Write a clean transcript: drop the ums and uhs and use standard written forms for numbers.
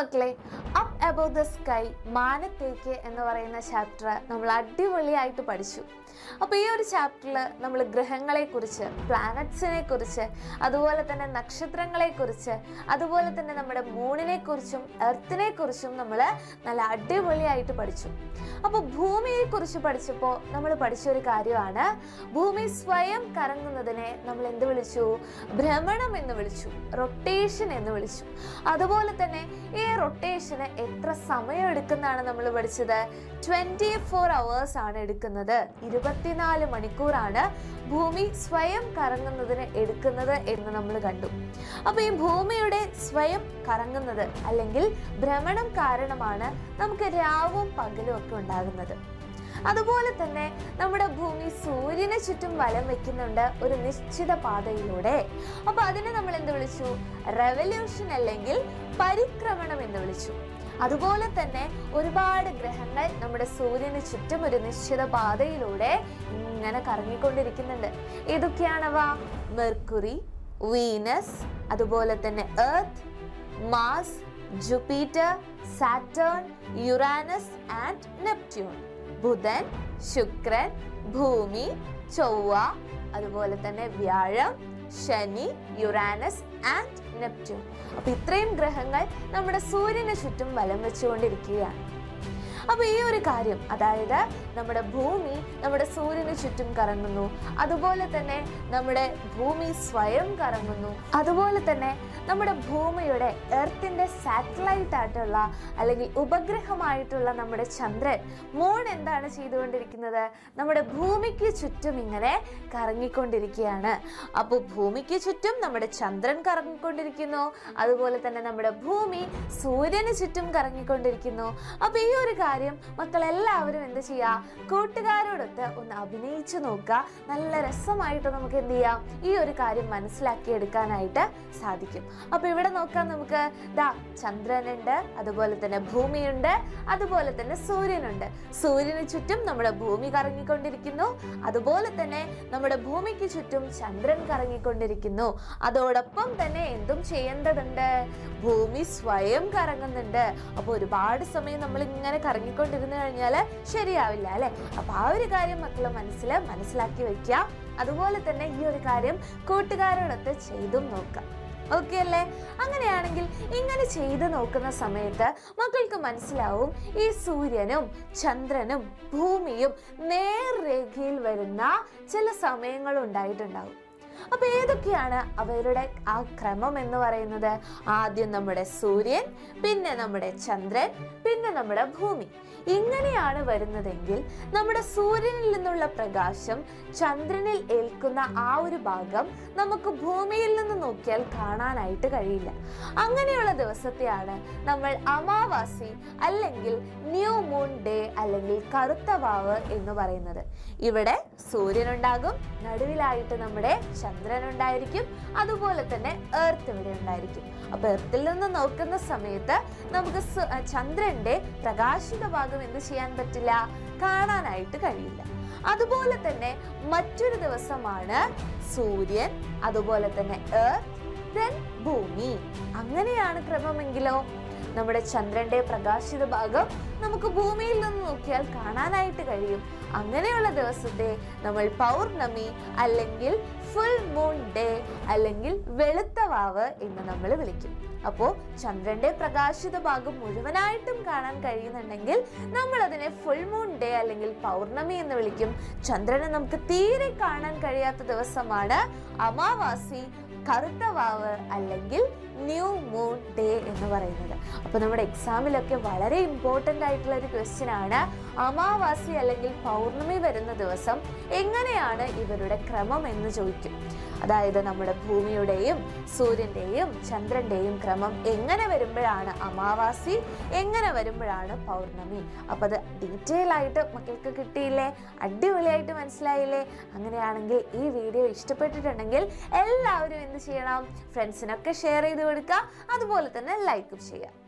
മക്കളെ, up above the sky, മാനത്തേക്ക് എന്ന് പറയുന്ന ചാപ്റ്റർ നമ്മൾ അടിപൊളിയായിട്ട് പഠിച്ചു. അപ്പോൾ ഈ ഒരു ചാപ്റ്ററിൽ നമ്മൾ ഗ്രഹങ്ങളെക്കുറിച്ച്, പ്ലാനറ്റ്സിനെ കുറിച്ച്, അതുപോലെ തന്നെ നക്ഷത്രങ്ങളെക്കുറിച്ച്, അതുപോലെ തന്നെ നമ്മുടെ മൂണിനെ കുറിച്ചും എർത്തിനെ കുറിച്ചും നമ്മൾ നല്ല അടിപൊളിയായിട്ട് പഠിച്ചു. അപ്പോൾ ഭൂമിയെക്കുറിച്ച് പഠിച്ചപ്പോൾ നമ്മൾ പഠിച്ചൊരു കാര്യമാണ്, ഭൂമി സ്വയം കറങ്ങുന്നതിനെ നമ്മൾ എന്ത് വിളിച്ചു? ഭ്രമണം എന്ന് വിളിച്ചു, റൊട്ടേഷൻ എന്ന് വിളിച്ചു. അതുപോലെ തന്നെ ഈ റൊട്ടേഷന് എത്ര സമയം എടുക്കുന്നതാണ് നമ്മൾ പഠിച്ചത്? 24 hours ആണ് എടുക്കുന്നത്. 24 മണിക്കൂറാണ് ഭൂമി സ്വയം കറങ്ങുന്നതിന് എടുക്കുന്നത് എന്ന് നമ്മൾ കണ്ടു. അപ്പോൾ ഈ ഭൂമിയുടെ സ്വയം കറങ്ങുന്നത് അല്ലെങ്കിൽ ഭ്രമണം കാരണമാണ് നമുക്ക് രാവും പകലും ഒക്കെ ഉണ്ടാകുന്നത്. അതുപോലെ തന്നെ നമ്മുടെ ഭൂമി സൂര്യനെ ചുറ്റും വലം വെക്കുന്നുണ്ട് ഒരു നിശ്ചിത പാതയിലൂടെ. അപ്പോൾ അതിനെ നമ്മൾ എന്ത് വിളിച്ചു? റെവല്യൂഷൻ അല്ലെങ്കിൽ പരിക്രമണം എന്ന് വിളിച്ചു. അതുപോലെ തന്നെ ഒരുപാട് ഗ്രഹങ്ങൾ നമ്മുടെ സൂര്യന് ചുറ്റും ഒരു നിശ്ചിത പാതയിലൂടെ ഇങ്ങനെ കറങ്ങിക്കൊണ്ടിരിക്കുന്നുണ്ട്. ഏതൊക്കെയാണവ? മെർക്കുറി, വീനസ്, അതുപോലെ തന്നെ Earth, Mars, Jupiter, Saturn, Uranus and Neptune. ബുധൻ, ശുക്രൻ, ഭൂമി, ചൊവ്വ, അതുപോലെ തന്നെ വ്യാഴം, ശനി, യുറാനസ് ആൻഡ് നെപ്റ്റ്യൂൺ. അപ്പൊ ഇത്രയും ഗ്രഹങ്ങൾ നമ്മുടെ സൂര്യന് ചുറ്റും വലം വെച്ചുകൊണ്ടിരിക്കുകയാണ്. അപ്പൊ ഈ ഒരു കാര്യം, അതായത് നമ്മുടെ ഭൂമി നമ്മുടെ സൂര്യന് ചുറ്റും കറങ്ങുന്നു, അതുപോലെ തന്നെ നമ്മുടെ ഭൂമി സ്വയം കറങ്ങുന്നു, അതുപോലെ തന്നെ നമ്മുടെ ഭൂമിയുടെ എർത്തിന്റെ സാറ്റലൈറ്റ് ആയിട്ടുള്ള അല്ലെങ്കിൽ ഉപഗ്രഹമായിട്ടുള്ള നമ്മുടെ ചന്ദ്രൻ, മൂൺ എന്താണ് ചെയ്തുകൊണ്ടിരിക്കുന്നത്? നമ്മുടെ ഭൂമിക്ക് ചുറ്റും ഇങ്ങനെ കറങ്ങിക്കൊണ്ടിരിക്കുകയാണ്. അപ്പോൾ ഭൂമിക്ക് ചുറ്റും നമ്മുടെ ചന്ദ്രൻ കറങ്ങിക്കൊണ്ടിരിക്കുന്നു, അതുപോലെ തന്നെ നമ്മുടെ ഭൂമി സൂര്യന് ചുറ്റും കറങ്ങിക്കൊണ്ടിരിക്കുന്നു. അപ്പൊ ഈ ഒരു കാര്യം മക്കളെല്ലാവരും എന്ത് ചെയ്യാ? കൂട്ടുകാരോടൊത്ത് ഒന്ന് അഭിനയിച്ചു നോക്കുക. നല്ല രസമായിട്ട് നമുക്ക് എന്ത് ചെയ്യാം? ഈ ഒരു കാര്യം മനസ്സിലാക്കിയെടുക്കാനായിട്ട് സാധിക്കും. അപ്പൊ ഇവിടെ നോക്കാം, നമുക്ക് ദാ ചന്ദ്രനുണ്ട്, അതുപോലെ തന്നെ ഭൂമിയുണ്ട്, അതുപോലെ തന്നെ സൂര്യനുണ്ട്. സൂര്യന് ചുറ്റും നമ്മുടെ ഭൂമി കറങ്ങിക്കൊണ്ടിരിക്കുന്നു, അതുപോലെ തന്നെ നമ്മുടെ ഭൂമിക്ക് ചുറ്റും ചന്ദ്രൻ കറങ്ങിക്കൊണ്ടിരിക്കുന്നു. അതോടൊപ്പം തന്നെ എന്തും ചെയ്യേണ്ടതുണ്ട്? ഭൂമി സ്വയം കറങ്ങുന്നുണ്ട്. അപ്പൊ ഒരുപാട് സമയം നമ്മൾ ഇങ്ങനെ കറങ്ങിക്കൊണ്ടിരുന്നു കഴിഞ്ഞാൽ ശരിയാവില്ല അല്ലെ? അപ്പൊ ആ ഒരു കാര്യം മക്കളെ മനസ്സിലാക്കി വെക്കുക. അതുപോലെ തന്നെ ഈ ഒരു കാര്യം കൂട്ടുകാരോടൊത്ത് ചെയ്തും നോക്കാം. ഓക്കെ അല്ലേ? അങ്ങനെയാണെങ്കിൽ ഇങ്ങനെ ചെയ്ത് നോക്കുന്ന സമയത്ത് മക്കൾക്ക് മനസ്സിലാവും ഈ സൂര്യനും ചന്ദ്രനും ഭൂമിയും നേർരേഖയിൽ വരുന്ന ചില സമയങ്ങൾ ഉണ്ടായിട്ടുണ്ടാവും. അപ്പൊ ഏതൊക്കെയാണ് അവരുടെ ആ ക്രമം എന്ന് പറയുന്നത്? ആദ്യം നമ്മുടെ സൂര്യൻ, പിന്നെ നമ്മുടെ ചന്ദ്രൻ, പിന്നെ നമ്മുടെ ഭൂമി. ഇങ്ങനെയാണ് വരുന്നതെങ്കിൽ നമ്മുടെ സൂര്യനിൽ നിന്നുള്ള പ്രകാശം ചന്ദ്രനിൽ ഏൽക്കുന്ന ആ ഒരു ഭാഗം നമുക്ക് ഭൂമിയിൽ നിന്ന് നോക്കിയാൽ കാണാനായിട്ട് കഴിയില്ല. അങ്ങനെയുള്ള ദിവസത്തെയാണ് നമ്മൾ അമാവാസി അല്ലെങ്കിൽ ന്യൂ മൂൺ ഡേ അല്ലെങ്കിൽ കറുത്ത വാവ് എന്ന് പറയുന്നത്. ഇവിടെ സൂര്യനുണ്ടാകും, നടുവിലായിട്ട് നമ്മുടെ ചന്ദ്രൻ ഉണ്ടായിരിക്കും, അതുപോലെ തന്നെ എർത്ത് ഇവിടെ ഉണ്ടായിരിക്കും. അപ്പൊ എർത്തിൽ നിന്ന് നോക്കുന്ന സമയത്ത് നമുക്ക് ചന്ദ്രന്റെ പ്രകാശിത ഭാഗം എന്ത് ചെയ്യാൻ പറ്റില്ല? കാണാനായിട്ട് കഴിയില്ല. അതുപോലെ തന്നെ മറ്റൊരു ദിവസമാണ് സൂര്യൻ, അതുപോലെ തന്നെ എർത്ത്, ദെൻ ഭൂമി. അങ്ങനെയാണ് ക്രമമെങ്കിലോ നമ്മുടെ ചന്ദ്രന്റെ പ്രകാശിത ഭാഗം നമുക്ക് ഭൂമിയിൽ നിന്ന് നോക്കിയാൽ കാണാനായിട്ട് കഴിയും. അങ്ങനെയുള്ള ദിവസത്തെ നമ്മൾ പൗർണമി അല്ലെങ്കിൽ ഫുൾ മൂൺ ഡേ അല്ലെങ്കിൽ വെളുത്ത വാവ് എന്ന് നമ്മൾ വിളിക്കും. അപ്പോൾ ചന്ദ്രന്റെ പ്രകാശിത ഭാഗം മുഴുവനായിട്ടും കാണാൻ കഴിയുന്നുണ്ടെങ്കിൽ നമ്മൾ അതിനെ ഫുൾ മൂൺ ഡേ അല്ലെങ്കിൽ പൗർണമി എന്ന് വിളിക്കും. ചന്ദ്രനെ നമുക്ക് തീരെ കാണാൻ കഴിയാത്ത ദിവസമാണ് അമാവാസി, കറുത്ത വാവ് അല്ലെങ്കിൽ ന്യൂ മൂൺ ഡേ എന്ന് പറയുന്നത്. അപ്പൊ നമ്മുടെ എക്സാമിലൊക്കെ വളരെ ഇമ്പോർട്ടൻ്റ് ആയിട്ടുള്ള ഒരു ക്വസ്റ്റ്യൻ ആണ്, അമാവാസി അല്ലെങ്കിൽ പൗർണമി വരുന്ന ദിവസം എങ്ങനെയാണ് ഇവരുടെ ക്രമം എന്ന് ചോദിക്കും. അതായത് നമ്മുടെ ഭൂമിയുടെയും സൂര്യന്റെയും ചന്ദ്രന്റെയും ക്രമം എങ്ങനെ വരുമ്പോഴാണ് അമാവാസി, എങ്ങനെ വരുമ്പോഴാണ് പൗർണമി. അപ്പൊ അത് ഡീറ്റെയിൽ ആയിട്ട് മക്കൾക്ക് കിട്ടിയില്ലേ? അടിപൊളിയായിട്ട് മനസ്സിലായില്ലേ? അങ്ങനെയാണെങ്കിൽ ഈ വീഡിയോ ഇഷ്ടപ്പെട്ടിട്ടുണ്ടെങ്കിൽ എല്ലാവരും എന്ത് ചെയ്യണം? ഫ്രണ്ട്സിനൊക്കെ ഷെയർ ചെയ്ത് കൊടുക്കുക, അതുപോലെ തന്നെ ലൈക്കും ചെയ്യുക.